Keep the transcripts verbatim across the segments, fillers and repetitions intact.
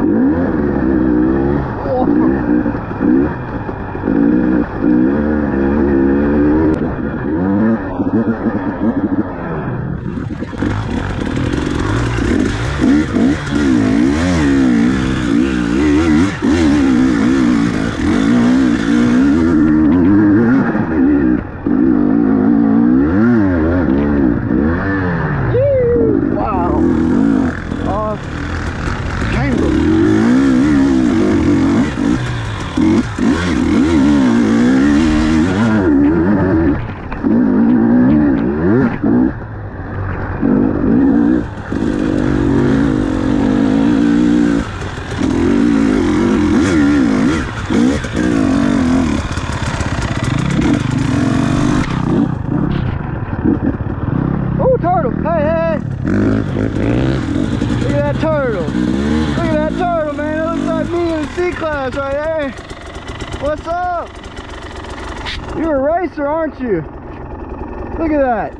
C-Class right there. What's up? You're a racer, aren't you? Look at that.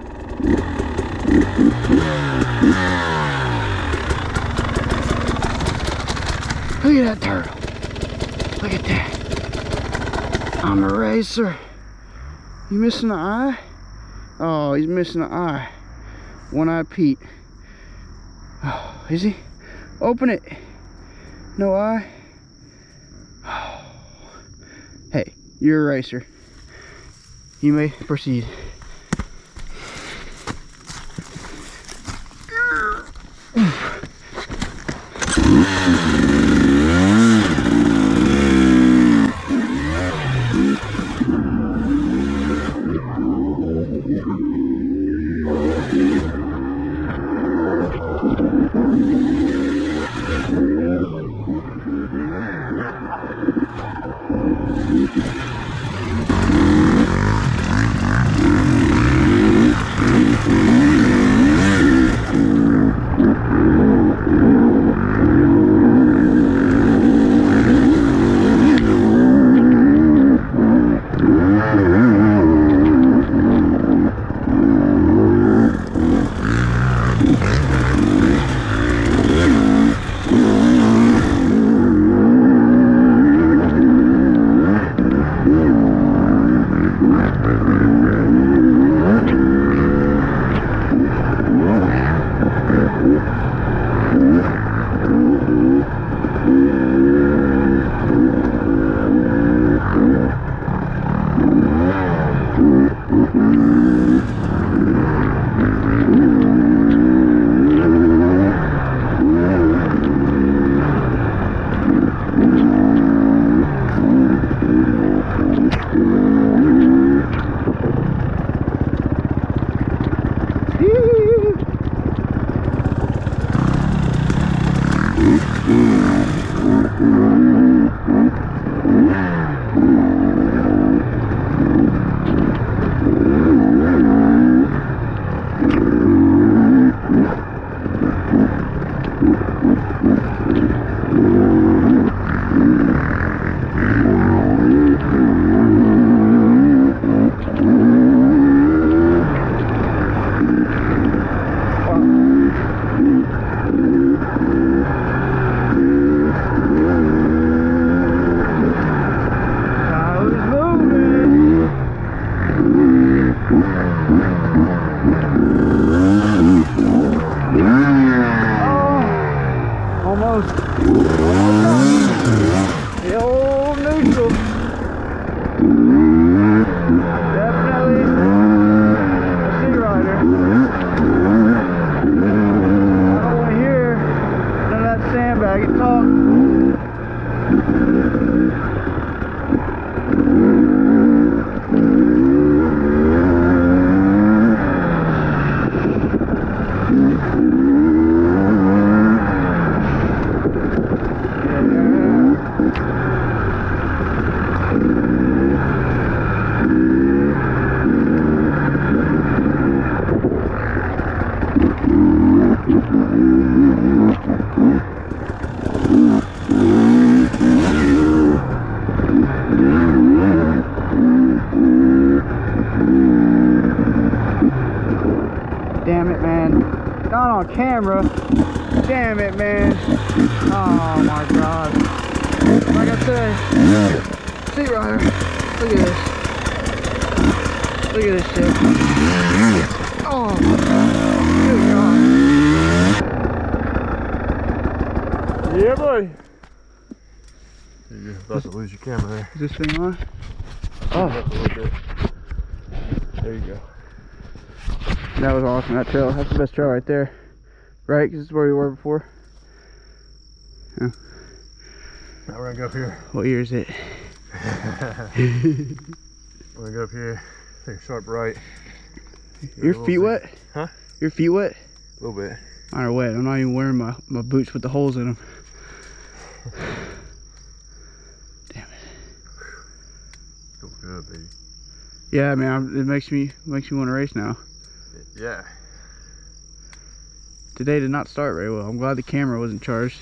Look at that turtle. Look at that. I'm a racer. You missing an eye? Oh, he's missing an eye. One-eyed Pete. Oh, is he? Open it. No eye? Oh. Hey, you're a racer. You may proceed. Damn it, man. Not on camera. Damn it, man. Oh my god. Like I said, Sea Rider. Look at this. Look at this shit. Oh, good god. Yeah, buddy. You're about to lose your camera there. Is this thing on? Oh, a little bit. There you go. That was awesome. That trail. That's the best trail right there. Right? Because this is where we were before. Yeah. Now we're gonna go up here. What year is it? We're gonna go up here. Take a sharp right. Your feet wet? Huh? Your feet wet? A little bit. Mine are wet. I'm not even wearing my, my boots with the holes in them. Damn it. Feels good, baby. Yeah, man. I'm, it makes me makes me want to race now. Yeah. Today did not start very well. I'm glad the camera wasn't charged.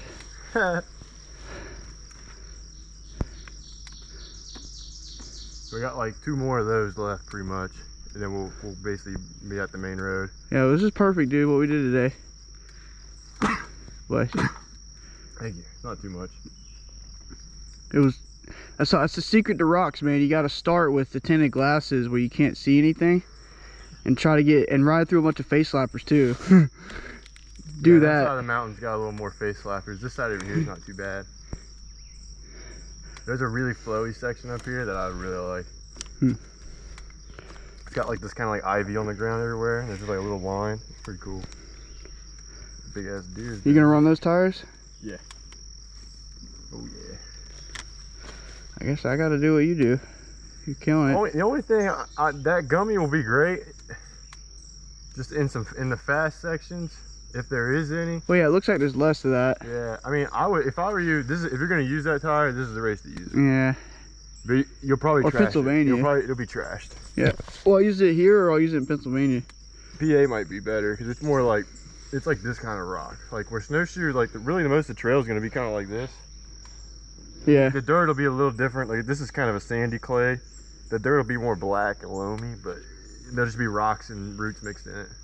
We got like two more of those left, pretty much, and then we'll we'll basically be at the main road. Yeah, this is perfect, dude. What we did today. Bless you. Thank you. Not too much. It was. That's that's the secret to rocks, man. You got to start with the tinted glasses where you can't see anything, and try to get and ride through a bunch of face slappers too. Do yeah, that. That side of the mountain's got a little more face slappers. This side over here is not too bad. There's a really flowy section up here that I really like. Hmm. It's got like this kind of like ivy on the ground everywhere. And there's just like a little line. It's pretty cool. Big ass deer. You gonna run those tires? Yeah. Oh yeah. I guess I gotta do what you do. You're killing it. Only, the only thing I, I, that gummy will be great. Just in some in the fast sections, if there is any. Well, yeah, it looks like there's less of that. Yeah, I mean, I would if I were you. This is if you're gonna use that tire. This is the race to use it. Yeah. But you'll probably Or trash Pennsylvania. It. You'll probably it'll be trashed. Yeah. Well, I'll use it here or I'll use it in Pennsylvania. P A might be better because it's more like it's like this kind of rock. Like where snowshoe, like the, really the most of the trail is gonna be kind of like this. Yeah. The dirt will be a little different. Like this is kind of a sandy clay. The dirt will be more black and loamy, but there'll just be rocks and roots mixed in it.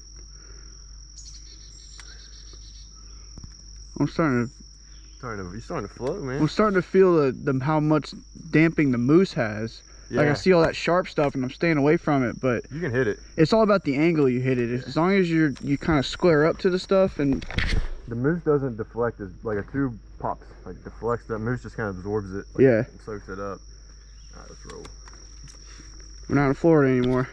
I'm starting to. Starting to, you're starting to float, man. I'm starting to feel the, the how much damping the moose has. Yeah. Like I see all that sharp stuff and I'm staying away from it, but You can hit it. it's all about the angle you hit it. As long as you're you kind of square up to the stuff and The moose doesn't deflect as like a tube pops, like deflects. That moose just kind of absorbs it. Like, Yeah. and soaks it up. All right, let's roll. we're not in Florida anymore.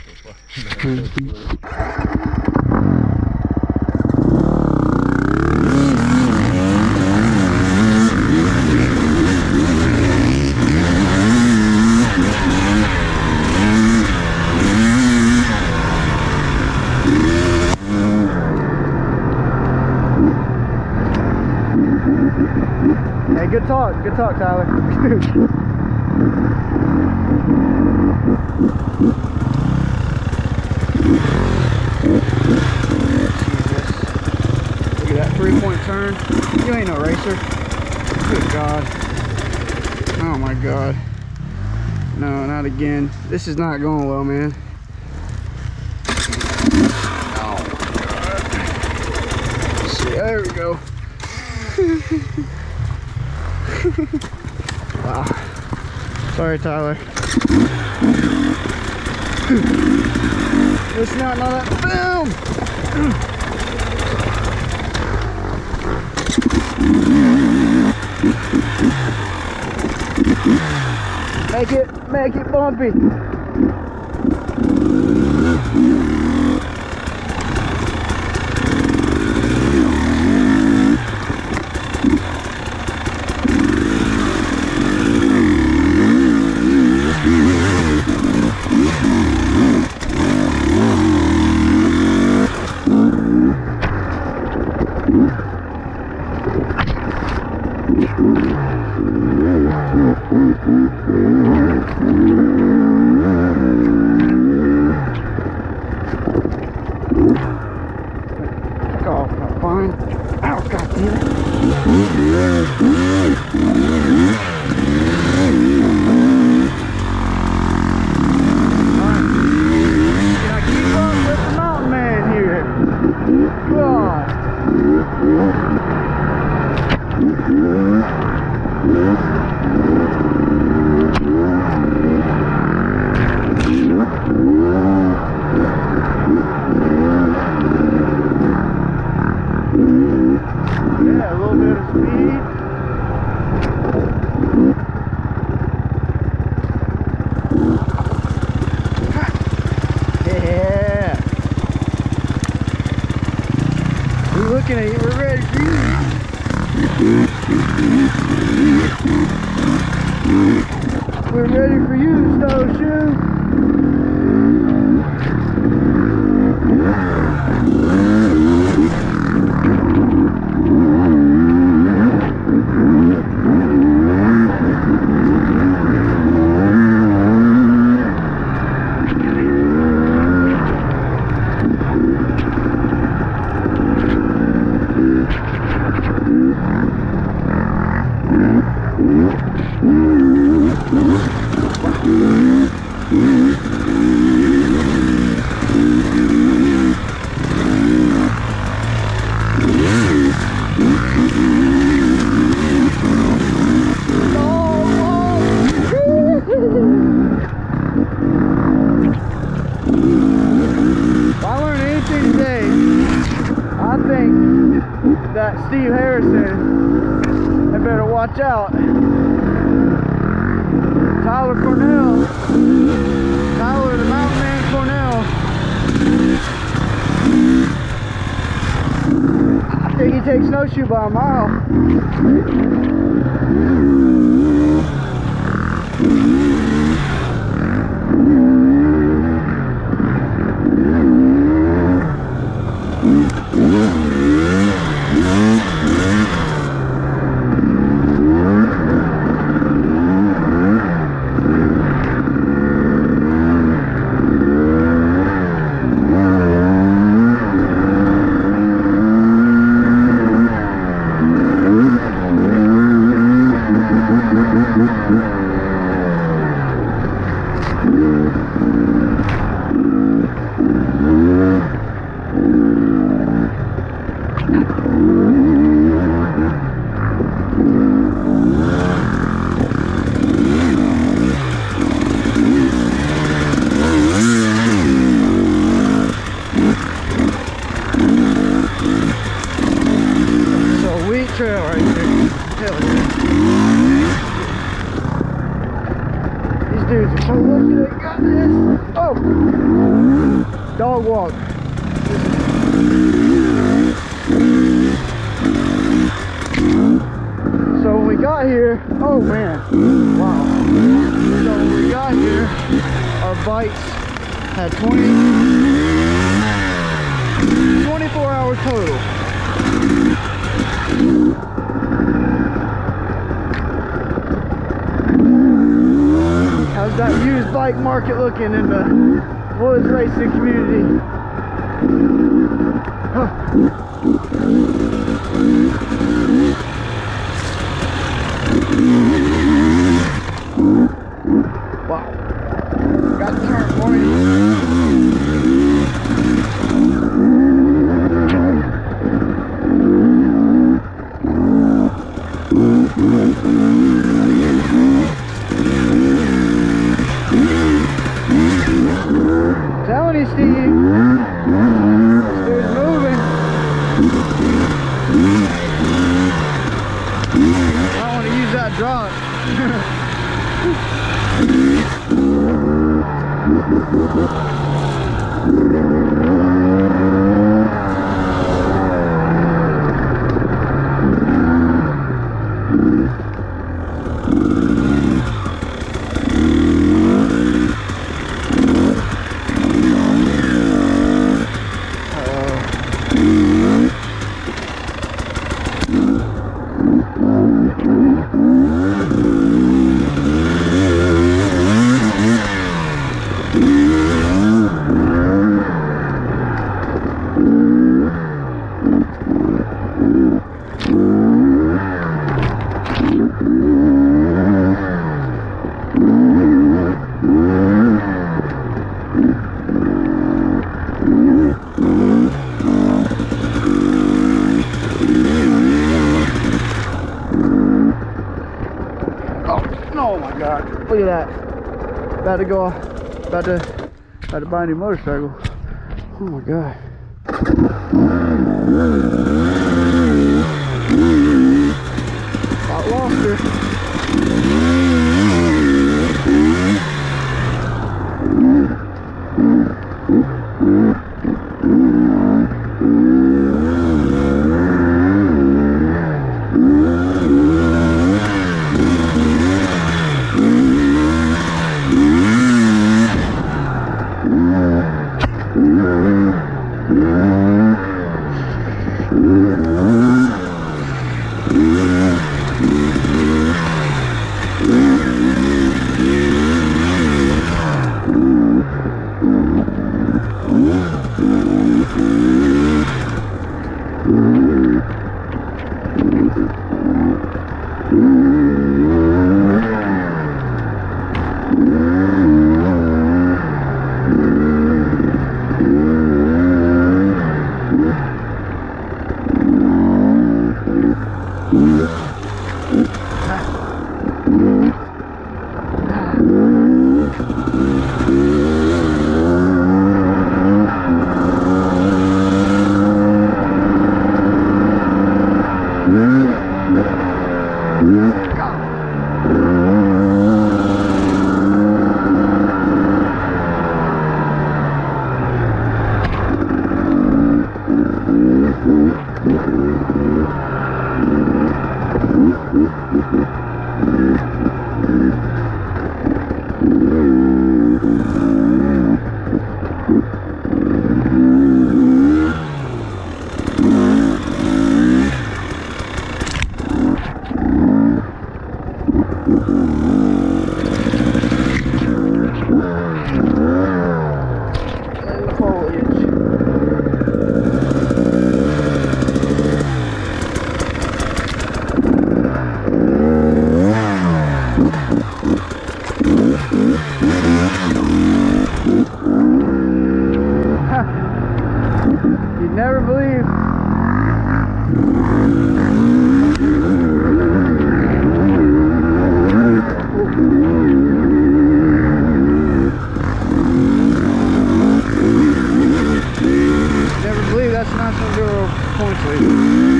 Hey, good talk, good talk, Tyler. Look at that three-point turn. You ain't no racer. Good God. Oh my God. No, not again. This is not going well, man. Oh my God. Let's see, there we go. Wow. Sorry, Tyler. Listen out, now that boom! Make it, make it bumpy. Oh, fine. Ow, God damn it. Can I keep up with the mountain man here? God. Yeah, a little bit of speed. Yeah. We're looking at you. We're ready for you. We're ready for you, Snowshoe. If I learned anything today, I think that Steve Harrison had better watch out. Tyler Cornell, Tyler the Mountain Man Cornell, I think he takes Snowshoe by a mile. Trail right here. Hell yeah. These dudes are so lucky they got this. Oh! Dog walk. So when we got here, oh man, wow. So when we got here, our bikes had twenty, twenty-four hours total. How's that used bike market looking in the woods racing community? Huh. Wow. Got the turn for you. Telling you, Steve, this dude's moving. I want to use that drop. Oh my God. Look at that. About to go, about to, about to buy a new motorcycle. Oh my God. About lost her. You'd never believe. Never believe that's not some girl points leader.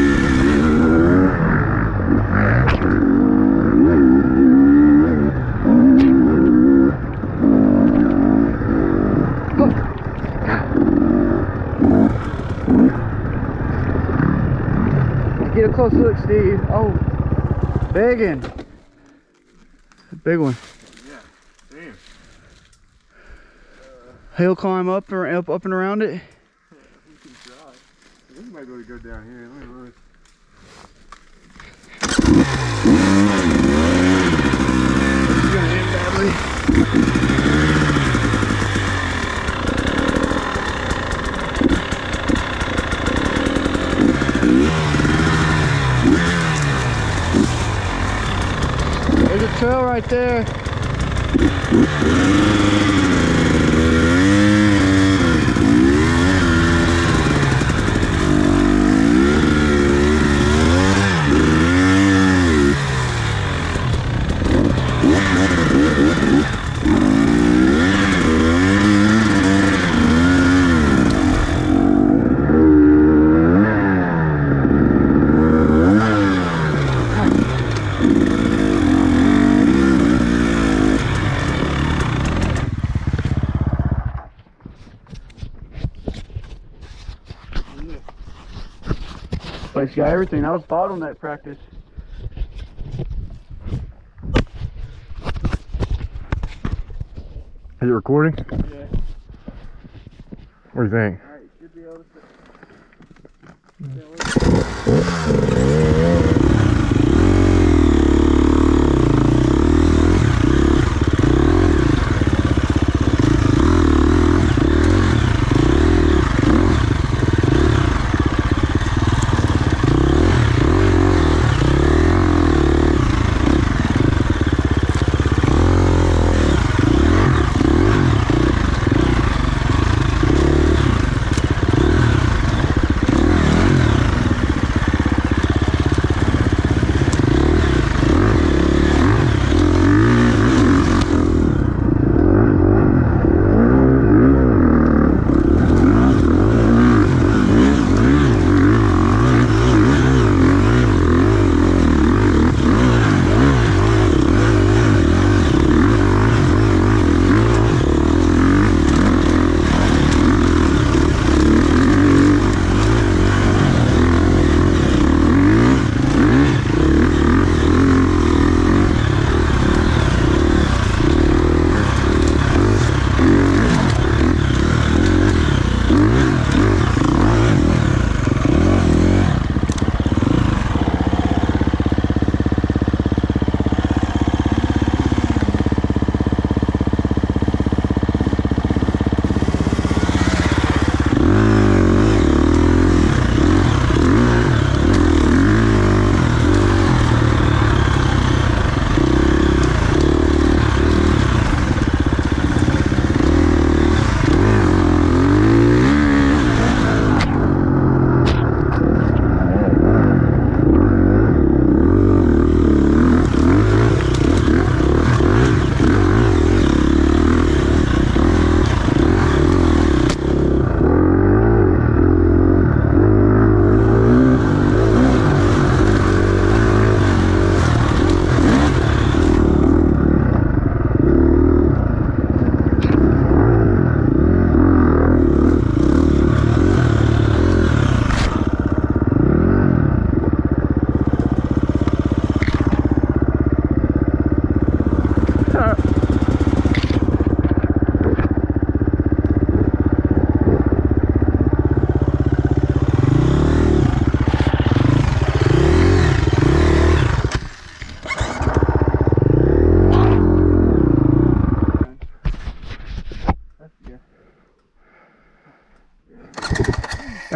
Get a close look, Steve. Oh, big one. Big one. Yeah, damn. He'll climb up or up, up and around it. We can try. We might be able to go down here. Let me look. It's gonna end badly. There's a trail right there. Place got everything. That was bottleneck practice. Is it recording? Yeah. What do you think? Alright, you should be able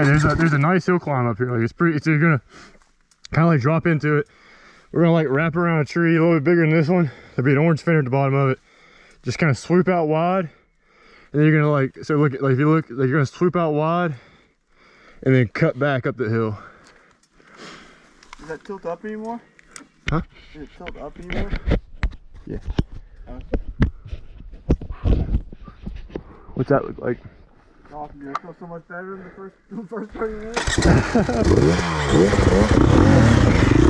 Yeah, there's a there's a nice hill climb up here. Like it's pretty. It's you're gonna kind of like drop into it. We're gonna like wrap around a tree a little bit bigger than this one. There'll be an orange fender at the bottom of it. Just kind of swoop out wide, and then you're gonna like so look at like if you look like you're gonna swoop out wide, and then cut back up the hill. Does that tilt up anymore? Huh? Does it tilt up anymore? Yeah. Uh, What's that look like? Awesome, dude. I feel so much better in the first, the first thirty minutes.